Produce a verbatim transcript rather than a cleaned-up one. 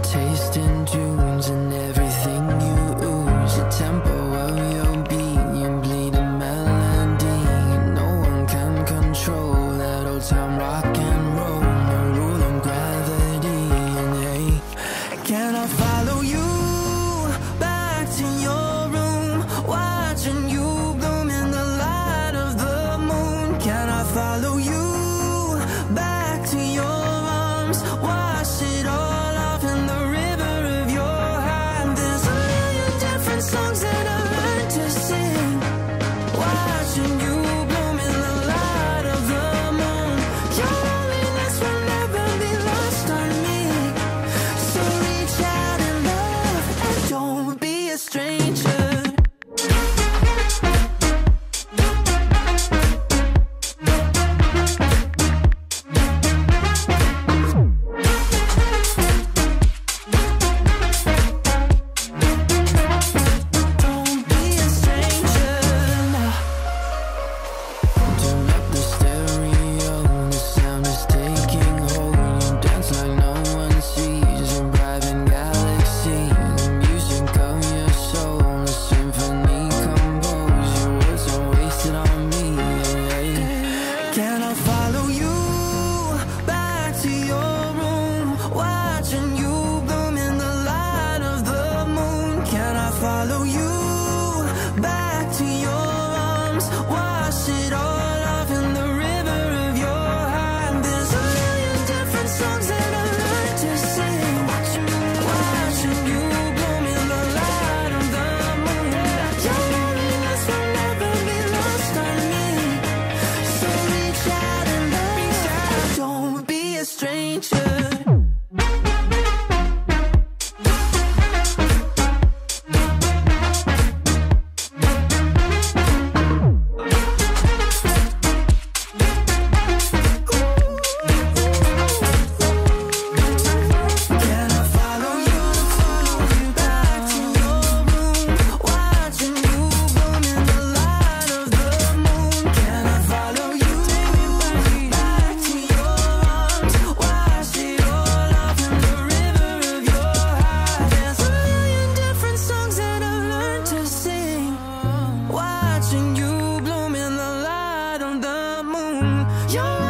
tasting tunes and everything you ooze. The tempo of your beat, you bleed a melody. No one can control that old time rock and roll. No rule of gravity. And hey, can I follow you back to your room, watching you bloom in the light of the moon? Can I follow you back to your arms, wash it all off in the river of your heart? There's a million different songs that I learned to sing, watching you bloom in the light of the moon. Your loneliness will never be lost on me, so reach out and love and don't be a stranger. Can I follow you back to your room, watching you bloom in the light of the moon? Can I follow you back to your arms, wash it all off in the river of your heart? There's a million different songs that I learned to sing, watching you bloom in the light of the moon. Your loneliness will never be lost on me, so reach out and love, don't be a stranger. Can I follow you, follow you back to your room, watching you bloom in the light of the moon? Can I follow you back to your arms, wash it all off in the river of your heart? There's a million different songs that I've learned to sing, watching you bloom in the light of the moon. Your